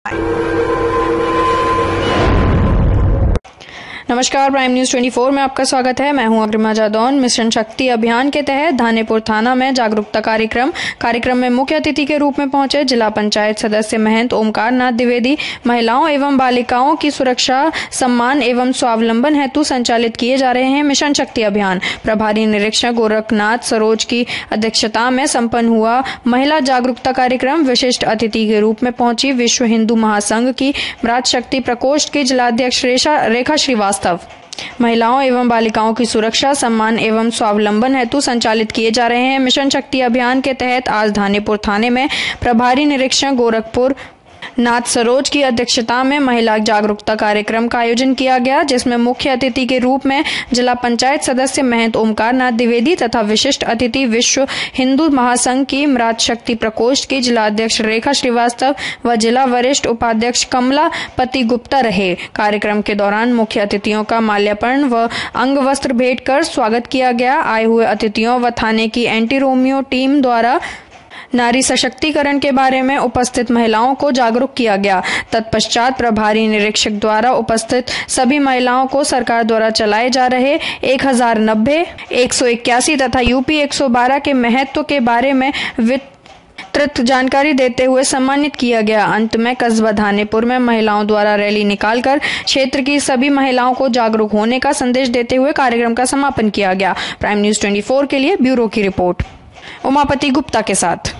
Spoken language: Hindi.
नमस्कार, प्राइम न्यूज 24 में आपका स्वागत है। मैं हूं अग्रिमा जादौन। मिशन शक्ति अभियान के तहत धानेपुर थाना में जागरूकता कार्यक्रम में मुख्य अतिथि के रूप में पहुंचे जिला पंचायत सदस्य महंत ओमकार नाथ द्विवेदी। महिलाओं एवं बालिकाओं की सुरक्षा, सम्मान एवं स्वावलंबन हेतु संचालित किए जा रहे हैं मिशन शक्ति अभियान। प्रभारी निरीक्षक गोरखनाथ सरोज की अध्यक्षता में संपन्न हुआ महिला जागरूकता कार्यक्रम। विशिष्ट अतिथि के रूप में पहुंची विश्व हिंदू महासंघ की मृत शक्ति प्रकोष्ठ की जिलाध्यक्ष रेखा श्रीवास्तव। महिलाओं एवं बालिकाओं की सुरक्षा, सम्मान एवं स्वावलंबन हेतु संचालित किए जा रहे हैं मिशन शक्ति अभियान के तहत आज धानेपुर थाने में प्रभारी निरीक्षक गोरखपुर नाथ सरोज की अध्यक्षता में महिला जागरूकता कार्यक्रम का आयोजन किया गया, जिसमें मुख्य अतिथि के रूप में जिला पंचायत सदस्य महंत ओमकार नाथ द्विवेदी तथा विशिष्ट अतिथि विश्व हिंदू महासंघ की मृत शक्ति प्रकोष्ठ की जिलाध्यक्ष रेखा श्रीवास्तव व जिला वरिष्ठ उपाध्यक्ष कमला पति गुप्ता रहे। कार्यक्रम के दौरान मुख्य अतिथियों का माल्यार्पण व अंग वस्त्र भेंट कर स्वागत किया गया। आए हुए अतिथियों व थाने की एंटी रोमियो टीम द्वारा नारी सशक्तिकरण के बारे में उपस्थित महिलाओं को जागरूक किया गया। तत्पश्चात प्रभारी निरीक्षक द्वारा उपस्थित सभी महिलाओं को सरकार द्वारा चलाए जा रहे 1090, 181 तथा यूपी 112 के महत्व के बारे में विस्तृत जानकारी देते हुए सम्मानित किया गया। अंत में कस्बा धानेपुर में महिलाओं द्वारा रैली निकालकर क्षेत्र की सभी महिलाओं को जागरूक होने का संदेश देते हुए कार्यक्रम का समापन किया गया। प्राइम न्यूज 24 के लिए ब्यूरो की रिपोर्ट उमापति गुप्ता के साथ।